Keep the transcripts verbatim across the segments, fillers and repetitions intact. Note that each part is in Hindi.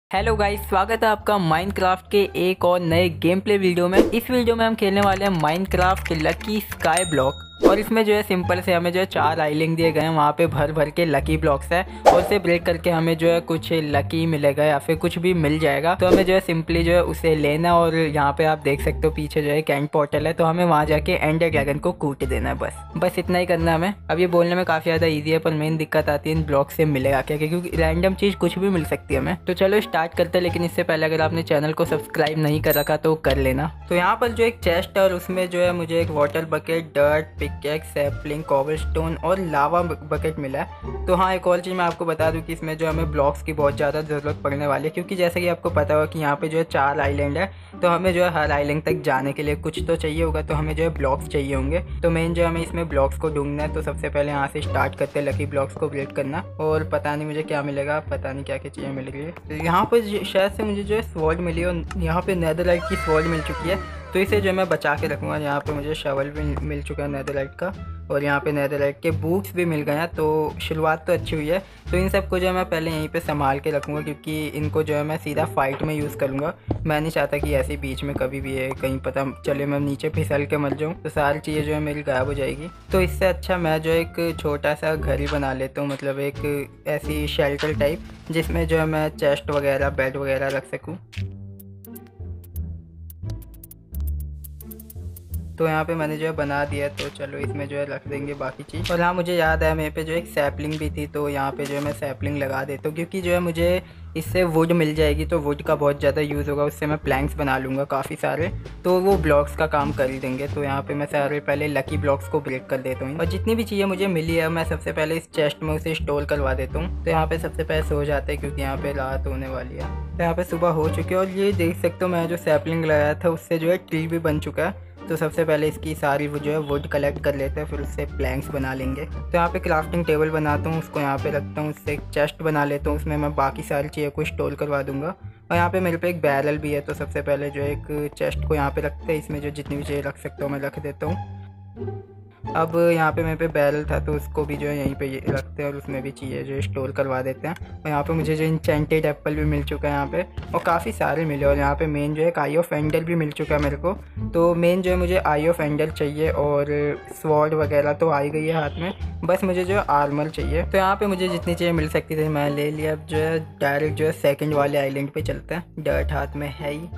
हेलो गाइस, स्वागत है आपका माइनक्राफ्ट के एक और नए गेम प्ले वीडियो में। इस वीडियो में हम खेलने वाले हैं माइनक्राफ्ट लकी स्काई ब्लॉक। और इसमें जो है सिंपल से हमें जो है चार आइलैंड दिए गए हैं, वहाँ पे भर भर के लकी ब्लॉक्स है और उसे ब्रेक करके हमें जो है कुछ लकी मिलेगा या फिर कुछ भी मिल जाएगा। तो हमें जो है सिंपली जो है उसे लेना। और यहाँ पे आप देख सकते हो पीछे जो है एक एंड पोर्टल है, तो हमें वहाँ जाके एंडर ड्रैगन को कूट देना है। बस बस इतना ही करना है हमें। अब ये बोलने में काफ़ी ज़्यादा ईजी है, पर मेन दिक्कत आती है इन ब्लॉक से मिलेगा क्या, क्योंकि रैंडम चीज़ कुछ भी मिल सकती है हमें। तो चलो स्टार्ट करते हैं, लेकिन इससे पहले अगर आपने चैनल को सब्सक्राइब नहीं कर रखा तो कर लेना। तो यहाँ पर जो एक चेस्ट है और उसमें जो है मुझे एक water bucket, dirt, pickaxe, sapling, cobblestone और लावा बकेट मिला है। तो हाँ, एक और चीज़ मैं आपको बता दूं कि इसमें जो हमें ब्लॉक्स की बहुत ज़्यादा ज़रूरत पड़ने वाली है, क्योंकि जैसे कि आपको पता होगा कि यहाँ पे जो है चार आइलैंड है, तो हमें जो है हर आइलैंड तक जाने के लिए कुछ तो चाहिए होगा, तो हमें जो है ब्लॉक्स चाहिए होंगे। तो मेन जो हमें इसमें ब्लॉक्स को ढूंढना है। तो सबसे पहले यहाँ से स्टार्ट करते हैं लकी ब्लॉक्स को ब्रेक करना। और पता नहीं मुझे क्या मिलेगा, पता नहीं क्या क्या चीज़ें मिल रही है। तो यहाँ पर शायद से मुझे जो है स्वॉर्ड मिली और यहाँ पे नेदरलाइट की स्वॉर्ड मिल चुकी है, तो इसे जो मैं बचा के रखूँगा। यहाँ पे मुझे शवल भी मिल चुका है नेदरलाइट का, और यहाँ पे नेदरलाइट के बूट्स भी मिल गए हैं। तो शुरुआत तो अच्छी हुई है। तो इन सब को जो है मैं पहले यहीं पे संभाल के रखूँगा, क्योंकि इनको जो है मैं सीधा फाइट में यूज़ करूँगा। मैं नहीं चाहता कि ऐसे बीच में कभी भी है कहीं पता चले मैं नीचे फिसल के मर जाऊँ, तो सारी चीज़ें जो है मेरी गायब हो जाएगी। तो इससे अच्छा मैं जो एक छोटा सा घर ही बना लेता हूँ, मतलब एक ऐसी शेल्टर टाइप, जिसमें जो है मैं चेस्ट वगैरह, बेड वगैरह रख सकूँ। तो यहाँ पे मैंने जो है बना दिया, तो चलो इसमें जो है रख देंगे बाकी चीज़। और हाँ, मुझे याद है मेरे पे जो एक सैपलिंग भी थी, तो यहाँ पे जो है मैं सैपलिंग लगा देता हूँ, क्योंकि जो है मुझे इससे वुड मिल जाएगी। तो वुड का बहुत ज़्यादा यूज़ होगा, उससे मैं प्लैंक्स बना लूँगा काफ़ी सारे, तो वो ब्लॉक्स का काम कर ही देंगे। तो यहाँ पे मैं सारे पहले लकी ब्लॉक्स को ब्रेक कर देता हूँ, और जितनी भी चीज़ें मुझे मिली है मैं सबसे पहले इस चेस्ट में उसे स्टोर करवा देता हूँ। तो यहाँ पे सबसे पहले सो जाते हैं, क्योंकि यहाँ पे रात होने वाली है। तो यहाँ पे सुबह हो चुकी है, और ये देख सकते हो मैं जो सैपलिंग लगाया था उससे जो है ट्री भी बन चुका है। तो सबसे पहले इसकी सारी वो जो है वुड कलेक्ट कर लेते हैं, फिर उससे प्लैंक्स बना लेंगे। तो यहाँ पे क्राफ्टिंग टेबल बनाता हूँ, उसको यहाँ पे रखता हूँ, उससे एक चेस्ट बना लेता हूँ, उसमें मैं बाकी सारी चीज़ों को स्टोर करवा दूँगा। और यहाँ पे मेरे पे एक बैरल भी है, तो सबसे पहले जो एक चेस्ट को यहाँ पे रखते हैं, इसमें जो जितनी भी चीज़ें रख सकता हूँ मैं रख देता हूँ। अब यहाँ पे मेरे पे बैरल था, तो उसको भी जो है यहीं पे रखते हैं, और उसमें भी चीज़ें जो स्टोर करवा देते हैं। और यहाँ पे मुझे जो इंचेंटेड एप्पल भी मिल चुका है यहाँ पे, और काफ़ी सारे मिले। और यहाँ पे मेन जो है आई ऑफ एंडर भी मिल चुका है मेरे को। तो मेन जो है मुझे आई ऑफ एंडर चाहिए, और स्वॉर्ड वगैरह तो आ ही गई है हाथ में, बस मुझे जो है आर्मर चाहिए। तो यहाँ पर मुझे जितनी चीज़ें मिल सकती थी मैं ले लिया। अब जो है डायरेक्ट जो है सेकेंड वाले आइलैंड पर चलते हैं। डर्ट हाथ में है ही,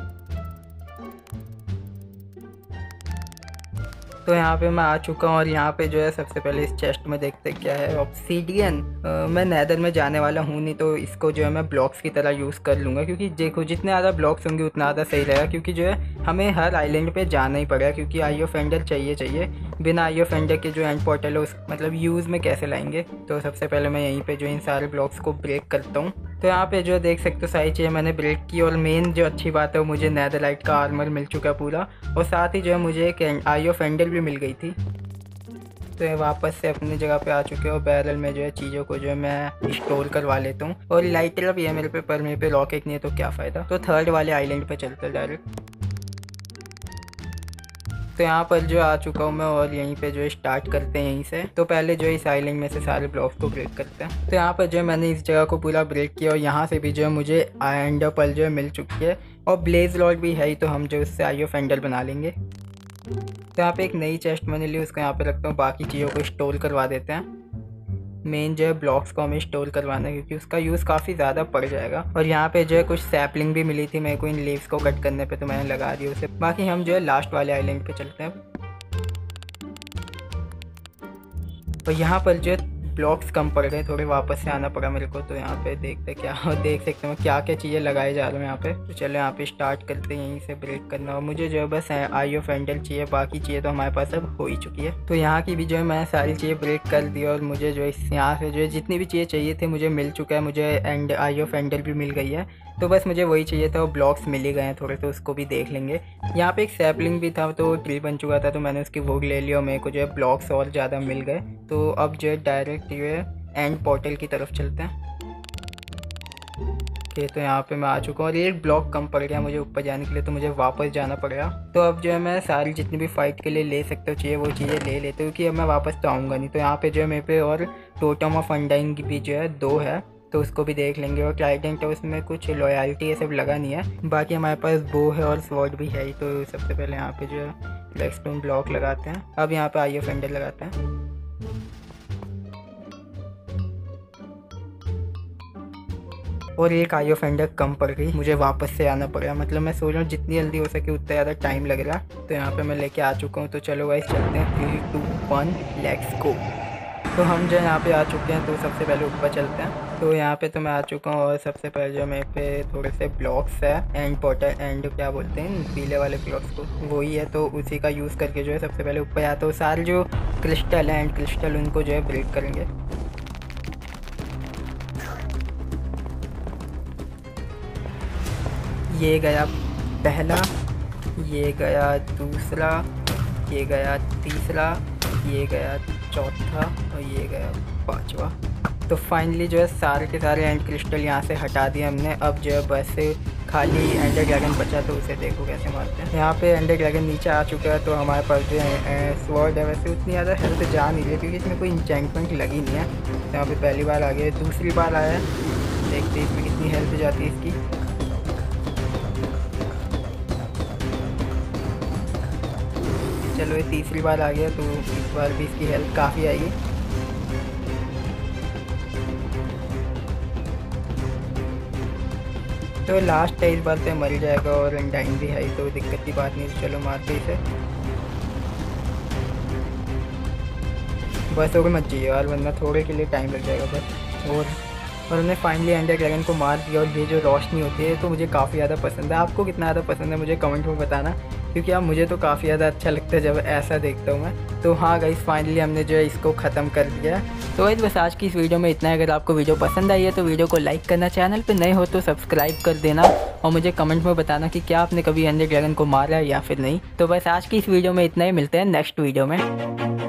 तो यहाँ पे मैं आ चुका हूँ। और यहाँ पे जो है सबसे पहले इस चेस्ट में देखते क्या है। ऑब्सीडियन। मैं नेदर में जाने वाला हूँ नहीं, तो इसको जो है मैं ब्लॉक्स की तरह यूज़ कर लूँगा, क्योंकि देखो जितने ज़्यादा ब्लॉक्स होंगे उतना ज़्यादा सही रहेगा, क्योंकि जो है हमें हर आइलैंड पे जाना ही पड़ेगा, क्योंकि आई ऑफ एंडर चाहिए चाहिए बिना आई ऑफ एंडर के जो एंड पोर्टल है उस मतलब यूज़ में कैसे लाएंगे। तो सबसे पहले मैं यहीं पर जो इन सारे ब्लॉक्स को ब्रेक करता हूँ। तो यहाँ पे जो देख सकते हो सारी चीज़ें मैंने ब्रेक की, और मेन जो अच्छी बात है वो मुझे नेदरलाइट का आर्मर मिल चुका है पूरा, और साथ ही जो है मुझे एक आई ऑफ एंडर भी मिल गई थी। तो ये वापस से अपनी जगह पे आ चुके हो। बैरल में जो है चीज़ों को जो है मैं स्टोर करवा लेता हूँ, और लाइटर भी है मेरे पे, पर मेरे पे रॉकेट नहीं है, तो क्या फ़ायदा। तो थर्ड वाले आइलैंड पे चलते हैं डायरेक्ट। तो यहाँ पर जो आ चुका हूँ मैं, और यहीं पे जो है स्टार्ट करते हैं यहीं से। तो पहले जो है इस आइलैंड में से सारे ब्लॉक्स को ब्रेक करते हैं। तो यहाँ पर जो है मैंने इस जगह को पूरा ब्रेक किया, और यहाँ से भी जो है मुझे एंडर पर्ल जो है मिल चुकी है, और ब्लेज लॉर्ड भी है ही, तो हम जो उससे आई ऑफ एंडर बना लेंगे। तो यहाँ पे एक नई चेस्ट मैंने ली, उसको यहाँ पे रखता हूँ, बाकी चीज़ों को स्टोर करवा देते हैं। मेन जो है ब्लॉक्स को हमें स्टोर करवाना है, क्योंकि उसका यूज़ काफ़ी ज़्यादा पड़ जाएगा। और यहाँ पे जो है कुछ सैपलिंग भी मिली थी मेरे को इन लीव्स को कट करने पे, तो मैंने लगा दी उसे। बाकी हम जो है लास्ट वाले आइलैंड पे चलते हैं। और यहाँ पर जो ब्लॉक्स कम पड़ गए, थोड़े वापस से आना पड़ा मेरे को। तो यहाँ पे देखते क्या देख सकते हैं क्या क्या चीज़ें लगाए जा रहे हैं यहाँ पे। तो चलो यहाँ पे स्टार्ट करते हैं यहीं से ब्रेक करना। और मुझे जो है बस आई ऑफ एंडर चाहिए, बाकी चीज़ें तो हमारे पास अब हो ही चुकी है। तो यहाँ की भी जो है मैं सारी चीज़ें ब्रेक कर दी, और मुझे जो है यहाँ से जो है जितनी भी चीज़ें चाहिए थी मुझे मिल चुका है। मुझे एंड आई ऑफ एंडर भी मिल गई है, तो बस मुझे वही चाहिए था। वो ब्लॉक्स मिल ही गए हैं थोड़े, तो उसको भी देख लेंगे। यहाँ पे एक सैपलिंग भी था, तो ट्री बन चुका था, तो मैंने उसकी वुड ले लिया, और मेरे को जो है ब्लॉक्स और ज़्यादा मिल गए। तो अब जो है डायरेक्ट जो है एंड पोर्टल की तरफ चलते हैं। ओके, तो यहाँ पे मैं आ चुका हूँ, और एक ब्लॉक कम पड़ गया मुझे ऊपर जाने के लिए, तो मुझे वापस जाना पड़ेगा। तो अब जो है मैं सारी जितनी भी फाइट के लिए ले सकते हो चाहिए वो चीज़ें ले लेते हो, क्योंकि अब मैं वापस तो आऊँगा नहीं। तो यहाँ पे जो है मेरे पे और टोटम ऑफ अनडाइंग भी जो है दो है, तो उसको भी देख लेंगे। और ट्राइडेंट है, उसमें कुछ लॉयल्टी ये सब लगा नहीं है। बाकी हमारे पास बो है और स्वॉर्ड भी है ही। तो सबसे पहले यहाँ पे जो है ब्लैकस्टोन ब्लॉक लगाते हैं। अब यहाँ पे आई ऑफ एंडर लगाते हैं। और एक आई ऑफ एंडर कम पड़ गई, मुझे वापस से आना पड़ा। मतलब मैं सोच रहा हूँ जितनी जल्दी हो सके उतना ज़्यादा टाइम लग रहा। तो यहाँ पे मैं लेके आ चुका हूँ। तो चलो गाइस चलते हैं, three two one let's go. तो हम जो यहाँ पे आ चुके हैं। तो सबसे पहले ऊपर चलते हैं। तो यहाँ पे तो मैं आ चुका हूँ और सबसे पहले जो मेरे पे थोड़े से ब्लॉक्स है एंड पॉटर एंड क्या बोलते हैं पीले वाले ब्लॉक्स को, वही है। तो उसी का यूज़ करके जो है सबसे पहले ऊपर आता हूँ। सारे जो क्रिस्टल है एंड क्रिस्टल उनको जो है ब्रेक करेंगे। ये गया पहला, ये गया दूसरा, ये गया तीसरा, ये गया चौथा और ये गया पांचवा। तो फाइनली जो है सारे के सारे एंड क्रिस्टल यहाँ से हटा दिए हमने। अब जो है बस खाली एंडर ड्रैगन बचा, तो उसे देखो कैसे मारते हैं। यहाँ पे एंडर ड्रैगन नीचे आ चुका है। तो हमारे पास जो है स्वॉर्ड है, वैसे उतनी ज़्यादा हेल्थ जा नहीं रही क्योंकि इसमें कोई इंचेंटमेंट लगी नहीं है। तो यहाँ पे पहली बार आ गया, दूसरी बार आया है, देखते हैं इसमें कितनी हेल्थ जाती है इसकी। चलो ये तीसरी बार आ गया, तो इस बार भी इसकी हेल्थ काफ़ी आएगी। तो लास्ट है, इस बार से मर जाएगा और अंडाइन भी है, तो दिक्कत की बात नहीं। तो चलो मारते इसे, बस और मत चाहिए यार, वरना थोड़े के लिए टाइम लग जाएगा बस। और और हमने फाइनली एंडर ड्रैगन को मार दिया। और ये जो रोशनी होती है तो मुझे काफ़ी ज़्यादा पसंद है। आपको कितना ज़्यादा पसंद है मुझे कमेंट में बताना, क्योंकि अब मुझे तो काफ़ी ज़्यादा अच्छा लगता है जब ऐसा देखता हूँ मैं। तो हाँ गाइस फाइनली हमने जो है इसको ख़त्म कर दिया। तो गाइस बस आज की इस वीडियो में इतना है। अगर आपको वीडियो पसंद आई है तो वीडियो को लाइक करना, चैनल पे नए हो तो सब्सक्राइब कर देना और मुझे कमेंट में बताना कि क्या आपने कभी एंडर ड्रैगन को मारा है या फिर नहीं। तो बस आज की इस वीडियो में इतना ही, मिलते हैं नेक्स्ट वीडियो में।